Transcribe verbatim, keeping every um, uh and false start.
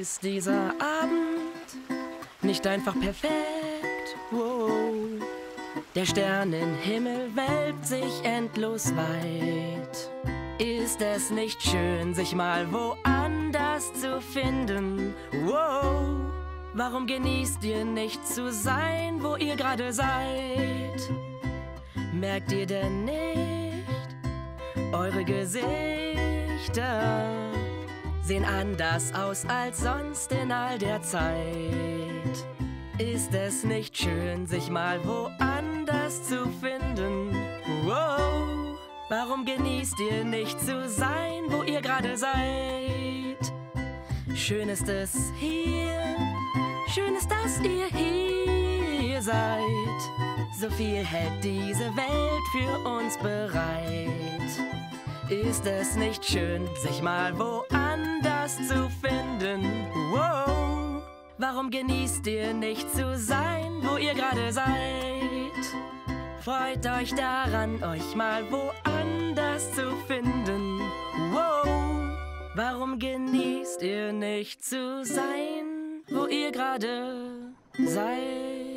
Ist dieser Abend nicht einfach perfekt? Wow. Der Sternenhimmel wölbt sich endlos weit. Ist es nicht schön, sich mal woanders zu finden? Wow. Warum genießt ihr nicht zu sein, wo ihr gerade seid? Merkt ihr denn nicht, eure Gesichter sehen anders aus als sonst in all der Zeit? Ist es nicht schön, sich mal woanders zu finden? Wow. Warum genießt ihr nicht zu sein, wo ihr gerade seid? Schön ist es hier, schön ist, dass ihr hier seid. So viel hält diese Welt für uns bereit. Ist es nicht schön, sich mal woanders zu finden? Wow. Warum genießt ihr nicht zu sein, wo ihr gerade seid? Freut euch daran, euch mal woanders zu finden. Wow. Warum genießt ihr nicht zu sein, wo ihr gerade seid?